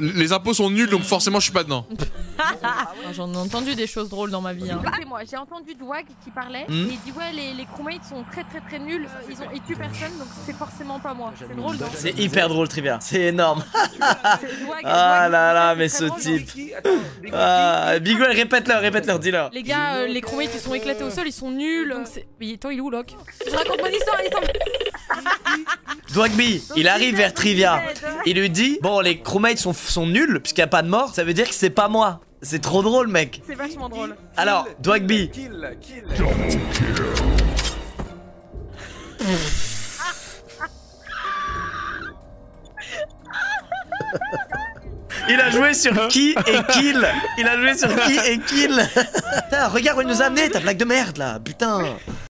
les impôts sont nuls, donc forcément je suis pas dedans. J'en ai entendu des choses drôles dans ma vie. Hein. C'est moi, j'ai entendu Dwag qui parlait et il dit ouais les crewmates sont très nuls, ils tuent personne donc c'est forcément pas moi. C'est drôle non? C'est hyper drôle Trivia, c'est énorme. Dwag, Ah là là, c'est mais très ce drôle, type. genre. Ah, Bigwell, répète-leur, dis-leur. Les gars, les crewmates ils sont éclatés au sol, ils sont nuls. Donc mais attends, il est où Locke? Je raconte mon histoire, Dwagby, il arrive vers Trivia. Il lui dit bon, les crewmates sont nuls puisqu'il n'y a pas de mort, ça veut dire que c'est pas moi. C'est trop drôle, mec. C'est vachement drôle. Alors, Dwagby. Il a joué sur qui et kill. Il a joué sur qui et kill. Putain, regarde où il nous a amené, ta blague de merde là. Putain.